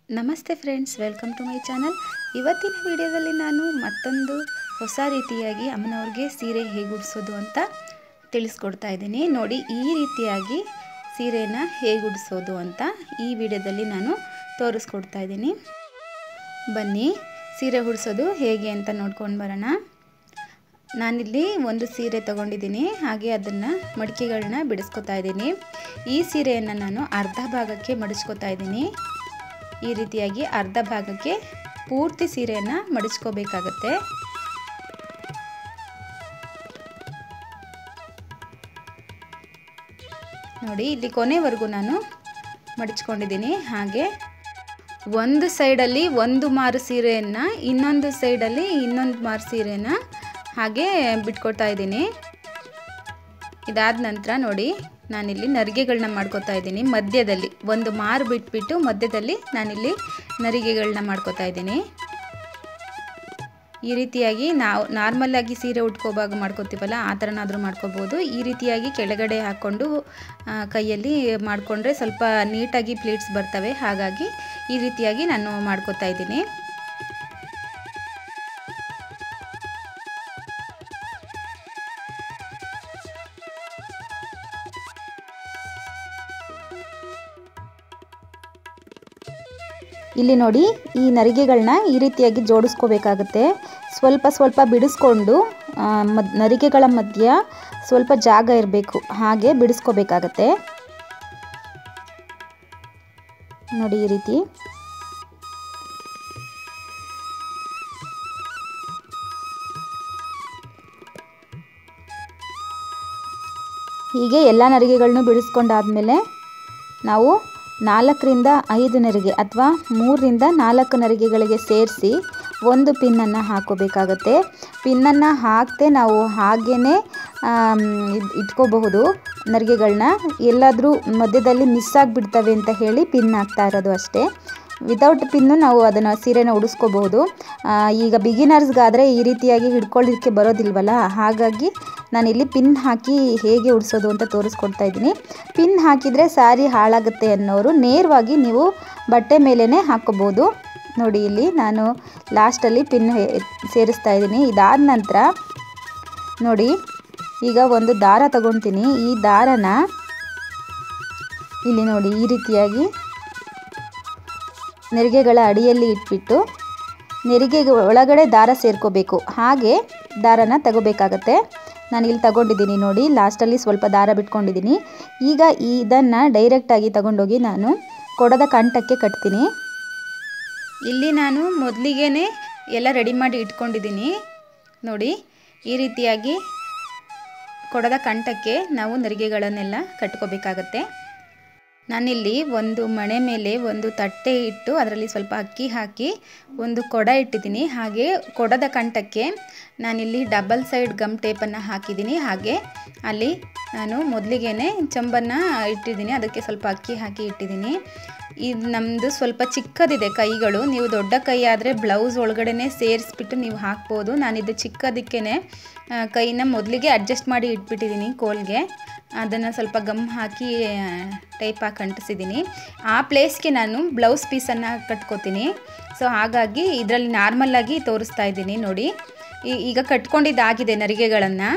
ನಮಸ್ತೆ friends, welcome to my channel. ಇವತ್ತಿನ ವಿಡಿಯೋದಲ್ಲಿ ನಾನು ಮತ್ತೊಂದು ಹೊಸ ರೀತಿಯಾಗಿ ಅಮ್ಮನವ್ರಿಗೆ ಸೀರೆ ಹೇಗೆ ಉಡಿಸೋದು ಅಂತ ತಿಳಿಸ್ಕೊಡ್ತಾ ಇದ್ದೀನಿ. ನೋಡಿ, ಈ ರೀತಿಯಾಗಿ ಸೀರೆನ ಹೇಗೆ ಉಡಿಸೋದು ಅಂತ ಈ ವಿಡಿಯೋದಲ್ಲಿ ನಾನು ತೋರಿಸ್ಕೊಡ್ತಾ ಇದ್ದೀನಿ. ಬನ್ನಿ ಸೀರೆ ಉಡಿಸೋದು ಹೇಗೆ ಅಂತ ನೋಡ್ಕೊಂಡು ಬರೋಣ. ನಾನಿಲ್ಲಿ ಒಂದು ಸೀರೆ ತಗೊಂಡಿದ್ದೀನಿ, ಹಾಗೆ ಅದನ್ನು ಮಡಿಕೆಗಳನ್ನ ಬಿಡಿಸ್ಕೊತಾ ಇದ್ದೀನಿ. ಈ ಸೀರೆಯನ್ನು ನಾನು ಅರ್ಧ ಭಾಗಕ್ಕೆ ಮಡಿಸ್ಕೊತಾ ಇದ್ದೀನಿ. ಈ ರೀತಿಯಾಗಿ ಅರ್ಧ ಭಾಗಕ್ಕೆ ಪೂರ್ತಿ ಸೀರೆಯನ್ನು ಮಡಿಸ್ಕೋಬೇಕಾಗತ್ತೆ. ನೋಡಿ, ಇಲ್ಲಿ ಕೊನೆವರೆಗೂ ನಾನು ಮಡಿಚ್ಕೊಂಡಿದ್ದೀನಿ. ಹಾಗೆ ಒಂದು ಸೈಡಲ್ಲಿ ಒಂದು ಮಾರು ಸೀರೆಯನ್ನು, ಇನ್ನೊಂದು ಸೈಡಲ್ಲಿ ಇನ್ನೊಂದು ಮಾರು ಸೀರೆಯನ್ನು ಹಾಗೆ ಬಿಟ್ಕೊಳ್ತಾ ಇದ್ದೀನಿ. ಇದಾದ ನಂತರ ನೋಡಿ, ನಾನಿಲ್ಲಿ ನರಿಗೆಗಳನ್ನ ಮಾಡ್ಕೋತಾ ಇದ್ದೀನಿ. ಮಧ್ಯದಲ್ಲಿ ಒಂದು ಮಾರು ಬಿಟ್ಬಿಟ್ಟು ಮಧ್ಯದಲ್ಲಿ ನಾನಿಲ್ಲಿ ನರಿಗೆಗಳನ್ನ ಮಾಡ್ಕೋತಾ ಇದ್ದೀನಿ. ಈ ರೀತಿಯಾಗಿ ನಾವು ನಾರ್ಮಲಾಗಿ ಸೀರೆ ಉಟ್ಕೋವಾಗ ಮಾಡ್ಕೋತೀವಲ್ಲ, ಆ ಥರನಾದರೂ ಮಾಡ್ಕೋಬೋದು. ಈ ರೀತಿಯಾಗಿ ಕೆಳಗಡೆ ಹಾಕ್ಕೊಂಡು ಕೈಯಲ್ಲಿ ಮಾಡಿಕೊಂಡ್ರೆ ಸ್ವಲ್ಪ ನೀಟಾಗಿ ಪ್ಲೀಟ್ಸ್ ಬರ್ತವೆ. ಹಾಗಾಗಿ ಈ ರೀತಿಯಾಗಿ ನಾನು ಮಾಡ್ಕೋತಾ ಇದ್ದೀನಿ. ಇಲ್ಲಿ ನೋಡಿ, ಈ ನರಿಗೆಗಳನ್ನ ಈ ರೀತಿಯಾಗಿ ಜೋಡಿಸ್ಕೋಬೇಕಾಗುತ್ತೆ. ಸ್ವಲ್ಪ ಸ್ವಲ್ಪ ಬಿಡಿಸ್ಕೊಂಡು ನರಿಗೆಗಳ ಮಧ್ಯ ಸ್ವಲ್ಪ ಜಾಗ ಇರಬೇಕು, ಹಾಗೆ ಬಿಡಿಸ್ಕೋಬೇಕಾಗತ್ತೆ. ನೋಡಿ, ಈ ರೀತಿ ಹೀಗೆ ಎಲ್ಲ ನರಿಗೆಗಳನ್ನು ಬಿಡಿಸ್ಕೊಂಡಾದ್ಮೇಲೆ ನಾವು 4 ರಿಂದ 5 ನರಿಗೆ ಅಥವಾ 3 ರಿಂದ 4 ನರಿಗೆಗಳಿಗೆ ಸೇರಿಸಿ ಒಂದು ಪಿನ್ನನ್ನು ಹಾಕೋಬೇಕಾಗತ್ತೆ. ಪಿನ್ನನ್ನು ಹಾಕದೆ ನಾವು ಹಾಗೇ ಇಟ್ಕೋಬಹುದು. ನರಿಗೆಗಳನ್ನ ಎಲ್ಲಾದರೂ ಮಧ್ಯದಲ್ಲಿ ಮಿಸ್ ಆಗಿಬಿಡ್ತವೆ ಅಂತ ಹೇಳಿ ಪಿನ್ ಹಾಕ್ತಾ ಇರೋದು ಅಷ್ಟೇ. ವಿತೌಟ್ ಪಿನ್ನು ನಾವು ಅದನ್ನು ಸೀರೆನ ಉಡಿಸ್ಕೋಬಹುದು. ಈಗ ಬಿಗಿನರ್ಸ್ಗಾದರೆ ಈ ರೀತಿಯಾಗಿ ಹಿಡ್ಕೊಳ್ಳಿಕ್ಕೆ ಬರೋದಿಲ್ವಲ್ಲ, ಹಾಗಾಗಿ ನಾನಿಲ್ಲಿ ಪಿನ್ ಹಾಕಿ ಹೇಗೆ ಉಡಿಸೋದು ಅಂತ ತೋರಿಸ್ಕೊಡ್ತಾ ಇದ್ದೀನಿ. ಪಿನ್ ಹಾಕಿದರೆ ಸ್ಯಾರಿ ಹಾಳಾಗುತ್ತೆ ಅನ್ನೋರು ನೇರವಾಗಿ ನೀವು ಬಟ್ಟೆ ಮೇಲೇ ಹಾಕ್ಕೋಬೋದು. ನೋಡಿ, ಇಲ್ಲಿ ನಾನು ಲಾಸ್ಟಲ್ಲಿ ಪಿನ್ ಸೇರಿಸ್ತಾ ಇದ್ದೀನಿ. ಇದಾದ ನಂತರ ನೋಡಿ, ಈಗ ಒಂದು ದಾರ ತಗೊಳ್ತೀನಿ. ಈ ದಾರನ ಇಲ್ಲಿ ನೋಡಿ ಈ ರೀತಿಯಾಗಿ ನೆರಿಗೆಗಳ ಅಡಿಯಲ್ಲಿ ಇಟ್ಬಿಟ್ಟು ನೆರಿಗೆ ಒಳಗಡೆ ದಾರ ಸೇರ್ಕೋಬೇಕು. ಹಾಗೆ ದಾರನ ತಗೋಬೇಕಾಗತ್ತೆ. ನಾನು ಇಲ್ಲಿ ತಗೊಂಡಿದ್ದೀನಿ ನೋಡಿ, ಲಾಸ್ಟಲ್ಲಿ ಸ್ವಲ್ಪ ದಾರ ಬಿಟ್ಕೊಂಡಿದ್ದೀನಿ. ಈಗ ಇದನ್ನು ಡೈರೆಕ್ಟಾಗಿ ತಗೊಂಡೋಗಿ ನಾನು ಕೊಡದ ಕಂಠಕ್ಕೆ ಕಟ್ತೀನಿ. ಇಲ್ಲಿ ನಾನು ಮೊದಲಿಗೆ ಎಲ್ಲ ರೆಡಿ ಮಾಡಿ ಇಟ್ಕೊಂಡಿದ್ದೀನಿ. ನೋಡಿ, ಈ ರೀತಿಯಾಗಿ ಕೊಡದ ಕಂಠಕ್ಕೆ ನಾವು ನರಿಗೆಗಳನ್ನೆಲ್ಲ ಕಟ್ಕೋಬೇಕಾಗತ್ತೆ. ನಾನಿಲ್ಲಿ ಒಂದು ಮಣೆ ಮೇಲೆ ಒಂದು ತಟ್ಟೆ ಇಟ್ಟು ಅದರಲ್ಲಿ ಸ್ವಲ್ಪ ಅಕ್ಕಿ ಹಾಕಿ ಒಂದು ಕೊಡ ಇಟ್ಟಿದ್ದೀನಿ. ಹಾಗೆ ಕೊಡದ ಕಂಠಕ್ಕೆ ನಾನಿಲ್ಲಿ ಡಬಲ್ ಸೈಡ್ ಗಮ್ ಟೇಪನ್ನು ಹಾಕಿದ್ದೀನಿ. ಹಾಗೆ ಅಲ್ಲಿ ನಾನು ಮೊದಲಿಗೆ ಚಂಬನ್ನು ಇಟ್ಟಿದ್ದೀನಿ, ಅದಕ್ಕೆ ಸ್ವಲ್ಪ ಅಕ್ಕಿ ಹಾಕಿ ಇಟ್ಟಿದ್ದೀನಿ. ಇದು ನಮ್ಮದು ಸ್ವಲ್ಪ ಚಿಕ್ಕದಿದೆ ಕೈಗಳು. ನೀವು ದೊಡ್ಡ ಕೈ ಆದರೆ ಬ್ಲೌಸ್ ಒಳಗಡೆ ಸೇರಿಸ್ಬಿಟ್ಟು ನೀವು ಹಾಕ್ಬೋದು. ನಾನಿದು ಚಿಕ್ಕದಕ್ಕೇ ಕೈನ ಮೊದಲಿಗೆ ಅಡ್ಜಸ್ಟ್ ಮಾಡಿ ಇಟ್ಬಿಟ್ಟಿದ್ದೀನಿ ಕೋಲ್ಗೆ. ಅದನ್ನು ಸ್ವಲ್ಪ ಗಮ್ ಹಾಕಿ ಟೈಪ್ ಹಾಕಿ ಅಂಟಿಸಿದ್ದೀನಿ. ಆ ಪ್ಲೇಸ್ಗೆ ನಾನು ಬ್ಲೌಸ್ ಪೀಸನ್ನು ಕಟ್ಕೋತೀನಿ. ಸೊ ಹಾಗಾಗಿ ಇದರಲ್ಲಿ ನಾರ್ಮಲ್ಲಾಗಿ ತೋರಿಸ್ತಾ ಇದ್ದೀನಿ. ನೋಡಿ, ಈಗ ಕಟ್ಕೊಂಡಿದ್ದಾಗಿದೆ ನರಿಗೆಗಳನ್ನು.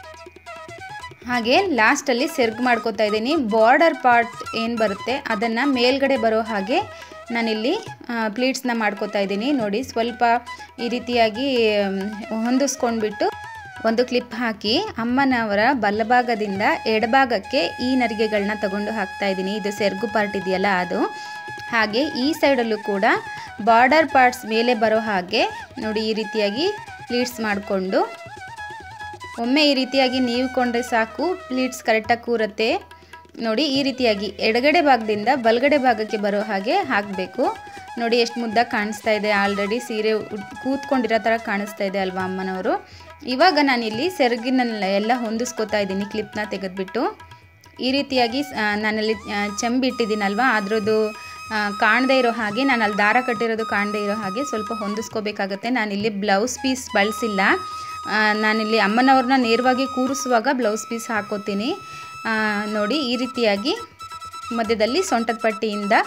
ಹಾಗೆ ಲಾಸ್ಟಲ್ಲಿ ಸೆರ್ಗ್ ಮಾಡ್ಕೋತಾ ಇದ್ದೀನಿ. ಬಾರ್ಡರ್ ಪಾರ್ಟ್ ಏನು ಬರುತ್ತೆ ಅದನ್ನು ಮೇಲ್ಗಡೆ ಬರೋ ಹಾಗೆ ನಾನಿಲ್ಲಿ ಪ್ಲೀಟ್ಸ್ನ ಮಾಡ್ಕೋತಾ ಇದ್ದೀನಿ. ನೋಡಿ, ಸ್ವಲ್ಪ ಈ ರೀತಿಯಾಗಿ ಹೊಂದಿಸ್ಕೊಂಡ್ಬಿಟ್ಟು ಒಂದು ಕ್ಲಿಪ್ ಹಾಕಿ ಅಮ್ಮನವರ ಬಲಭಾಗದಿಂದ ಎಡಭಾಗಕ್ಕೆ ಈ ನರಿಗೆಗಳನ್ನ ತಗೊಂಡು ಹಾಕ್ತಾ ಇದ್ದೀನಿ. ಇದು ಸೆರ್ಗು ಪಾರ್ಟ್ ಇದೆಯಲ್ಲ ಅದು. ಹಾಗೆ ಈ ಸೈಡಲ್ಲೂ ಕೂಡ ಬಾರ್ಡರ್ ಪಾರ್ಟ್ಸ್ ಮೇಲೆ ಬರೋ ಹಾಗೆ ನೋಡಿ ಈ ರೀತಿಯಾಗಿ ಪ್ಲೀಟ್ಸ್ ಮಾಡಿಕೊಂಡು, ಒಮ್ಮೆ ಈ ರೀತಿಯಾಗಿ ನೀವ್ಕೊಂಡ್ರೆ ಸಾಕು, ಪ್ಲೀಟ್ಸ್ ಕರೆಕ್ಟಾಗಿ ಕೂರುತ್ತೆ. ನೋಡಿ, ಈ ರೀತಿಯಾಗಿ ಎಡಗಡೆ ಭಾಗದಿಂದ ಬಲಗಡೆ ಭಾಗಕ್ಕೆ ಬರೋ ಹಾಗೆ ಹಾಕಬೇಕು. ನೋಡಿ, ಎಷ್ಟು ಮುದ್ದಾಗಿ ಕಾಣಿಸ್ತಾ ಇದೆ. ಆಲ್ರೆಡಿ ಸೀರೆ ಕೂತ್ಕೊಂಡಿರೋ ಥರ ಕಾಣಿಸ್ತಾ ಇದೆ ಅಲ್ವಾ ಅಮ್ಮನವರು. ಇವಾಗ ನಾನಿಲ್ಲಿ ಸೆರಗಿನೆಲ್ಲ ಎಲ್ಲ ಹೊಂದಿಸ್ಕೋತಾ ಇದ್ದೀನಿ ಕ್ಲಿಪ್ನ ತೆಗೆದುಬಿಟ್ಟು. ಈ ರೀತಿಯಾಗಿ ನಾನಲ್ಲಿ ಚೆಂಬಿಟ್ಟಿದ್ದೀನಲ್ವ, ಅದರದ್ದು ಕಾಣದೇ ಇರೋ ಹಾಗೆ, ನಾನು ಅಲ್ಲಿ ದಾರ ಕಟ್ಟಿರೋದು ಕಾಣದೇ ಇರೋ ಹಾಗೆ ಸ್ವಲ್ಪ ಹೊಂದಿಸ್ಕೋಬೇಕಾಗತ್ತೆ. ನಾನಿಲ್ಲಿ ಬ್ಲೌಸ್ ಪೀಸ್ ಬಳಸಿಲ್ಲ. ನಾನಿಲ್ಲಿ ಅಮ್ಮನವ್ರನ್ನ ನೇರವಾಗಿ ಕೂರಿಸುವಾಗ ಬ್ಲೌಸ್ ಪೀಸ್ ಹಾಕೋತೀನಿ. ನೋಡಿ, ಈ ರೀತಿಯಾಗಿ ಮಧ್ಯದಲ್ಲಿ ಸೊಂಟದ ಪಟ್ಟಿಯಿಂದ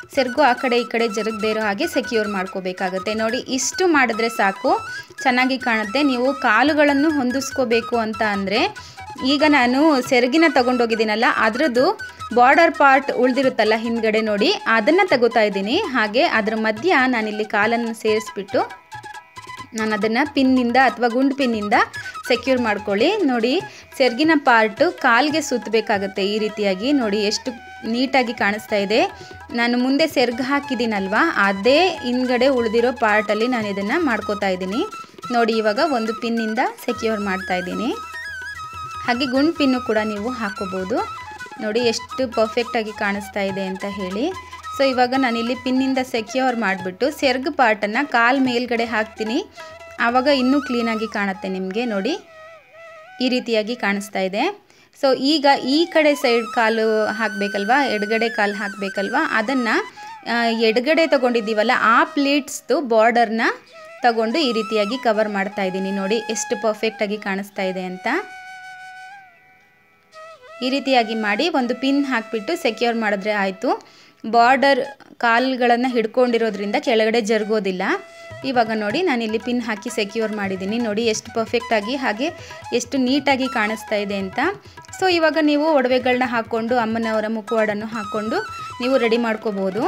ಸೆರಗು ಆ ಕಡೆ ಈ ಕಡೆ ಜರುಗದೇ ಇರೋ ಹಾಗೆ ಸೆಕ್ಯೂರ್ ಮಾಡ್ಕೋಬೇಕಾಗುತ್ತೆ. ನೋಡಿ ಇಷ್ಟು ಮಾಡಿದ್ರೆ ಸಾಕು, ಚೆನ್ನಾಗಿ ಕಾಣುತ್ತೆ. ನೀವು ಕಾಲುಗಳನ್ನು ಹೊಂದಿಸ್ಕೋಬೇಕು ಅಂತ ಅಂದರೆ ಈಗ ನಾನು ಸೆರಗಿನ ತಗೊಂಡೋಗಿದ್ದೀನಲ್ಲ ಅದರದ್ದು ಬಾರ್ಡರ್ ಪಾರ್ಟ್ ಉಳಿದಿರುತ್ತಲ್ಲ ಹಿಂದ್ಗಡೆ ನೋಡಿ, ಅದನ್ನು ತಗೋತಾ ಇದ್ದೀನಿ. ಹಾಗೆ ಅದರ ಮಧ್ಯ ನಾನಿಲ್ಲಿ ಕಾಲನ್ನು ಸೇರಿಸ್ಬಿಟ್ಟು ನಾನು ಅದನ್ನು ಪಿನ್ನಿಂದ ಅಥವಾ ಗುಂಡು ಪಿನ್ನಿಂದ ಸೆಕ್ಯೂರ್ ಮಾಡ್ಕೊಳ್ಳಿ. ನೋಡಿ ಸೆರಗಿನ ಪಾರ್ಟು ಕಾಲಿಗೆ ಸುತ್ತಬೇಕಾಗತ್ತೆ ಈ ರೀತಿಯಾಗಿ. ನೋಡಿ ಎಷ್ಟು ನೀಟಾಗಿ ಕಾಣಿಸ್ತಾ ಇದೆ. ನಾನು ಮುಂದೆ ಸೆರಗು ಹಾಕಿದ್ದೀನಲ್ವಾ ಅದೇ ಹಿಂದ್ಗಡೆ ಉಳಿದಿರೋ ಪಾರ್ಟಲ್ಲಿ ನಾನು ಇದನ್ನು ಮಾಡ್ಕೋತಾ ಇದ್ದೀನಿ. ನೋಡಿ ಇವಾಗ ಒಂದು ಪಿನ್ನಿಂದ ಸೆಕ್ಯೂರ್ ಮಾಡ್ತಾ ಇದ್ದೀನಿ. ಹಾಗೆ ಗುಂಡು ಪಿನ್ನು ಕೂಡ ನೀವು ಹಾಕೋಬೋದು. ನೋಡಿ ಎಷ್ಟು ಪರ್ಫೆಕ್ಟಾಗಿ ಕಾಣಿಸ್ತಾ ಇದೆ ಅಂತ ಹೇಳಿ. ಸೊ ಇವಾಗ ನಾನಿಲ್ಲಿ ಪಿನ್ನಿಂದ ಸೆಕ್ಯೂರ್ ಮಾಡಿಬಿಟ್ಟು ಸೆರಗು ಪಾರ್ಟನ್ನು ಕಾಲು ಮೇಲ್ಗಡೆ ಹಾಕ್ತೀನಿ. ಆವಾಗ ಇನ್ನೂ ಕ್ಲೀನಾಗಿ ಕಾಣುತ್ತೆ ನಿಮಗೆ. ನೋಡಿ ಈ ರೀತಿಯಾಗಿ ಕಾಣಿಸ್ತಾ ಇದೆ. ಸೊ ಈಗ ಈ ಕಡೆ ಸೈಡ್ ಕಾಲು ಹಾಕಬೇಕಲ್ವಾ, ಎಡಗಡೆ ಕಾಲು ಹಾಕಬೇಕಲ್ವಾ, ಅದನ್ನು ಎಡಗಡೆ ತೊಗೊಂಡಿದ್ದೀವಲ್ಲ ಆ ಪ್ಲೀಟ್ಸ್ದು ಬಾರ್ಡರ್ನ ತಗೊಂಡು ಈ ರೀತಿಯಾಗಿ ಕವರ್ ಮಾಡ್ತಾ ಇದ್ದೀನಿ. ನೋಡಿ ಎಷ್ಟು ಪರ್ಫೆಕ್ಟಾಗಿ ಕಾಣಿಸ್ತಾ ಇದೆ ಅಂತ. ಈ ರೀತಿಯಾಗಿ ಮಾಡಿ ಒಂದು ಪಿನ್ ಹಾಕಿಬಿಟ್ಟು ಸೆಕ್ಯೂರ್ ಮಾಡಿದ್ರೆ ಆಯಿತು. ಬಾರ್ಡರ್ ಕಾಲುಗಳನ್ನು ಹಿಡ್ಕೊಂಡಿರೋದ್ರಿಂದ ಕೆಳಗಡೆ ಜರುಗೋದಿಲ್ಲ. ಇವಾಗ ನೋಡಿ ನಾನಿಲ್ಲಿ ಪಿನ್ ಹಾಕಿ ಸೆಕ್ಯೂರ್ ಮಾಡಿದ್ದೀನಿ. ನೋಡಿ ಎಷ್ಟು ಪರ್ಫೆಕ್ಟಾಗಿ ಹಾಗೆ ಎಷ್ಟು ನೀಟಾಗಿ ಕಾಣಿಸ್ತಾ ಇದೆ ಅಂತ. ಸೊ ಇವಾಗ ನೀವು ಒಡವೆಗಳನ್ನ ಹಾಕ್ಕೊಂಡು ಅಮ್ಮನವರ ಮುಖವಾಡನ್ನು ಹಾಕ್ಕೊಂಡು ನೀವು ರೆಡಿ ಮಾಡ್ಕೋಬೋದು.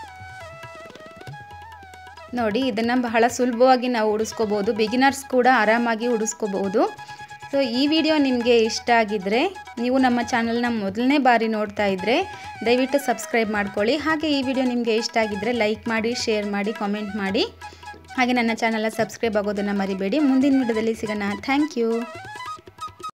ನೋಡಿ ಇದನ್ನು ಬಹಳ ಸುಲಭವಾಗಿ ನಾವು ಉಡಿಸ್ಕೋಬೋದು. ಬಿಗಿನರ್ಸ್ ಕೂಡ ಆರಾಮಾಗಿ ಉಡಿಸ್ಕೋಬೋದು. ಸೊ ಈ ವಿಡಿಯೋ ನಿಮಗೆ ಇಷ್ಟ ಆಗಿದ್ದರೆ, ನೀವು ನಮ್ಮ ಚಾನಲ್ನ ಮೊದಲನೇ ಬಾರಿ ನೋಡ್ತಾ ಇದ್ದರೆ ದಯವಿಟ್ಟು ಸಬ್ಸ್ಕ್ರೈಬ್ ಮಾಡ್ಕೊಳ್ಳಿ. ಹಾಗೆ ಈ ವಿಡಿಯೋ ನಿಮಗೆ ಇಷ್ಟ ಆಗಿದ್ದರೆ ಲೈಕ್ ಮಾಡಿ, ಶೇರ್ ಮಾಡಿ, ಕಾಮೆಂಟ್ ಮಾಡಿ. ಹಾಗೆ ನನ್ನ ಚಾನಲ್ನ ಸಬ್ಸ್ಕ್ರೈಬ್ ಆಗೋದನ್ನು ಮರಿಬೇಡಿ. ಮುಂದಿನ ವಿಡಿಯೋದಲ್ಲಿ ಸಿಗೋಣ. Thank you.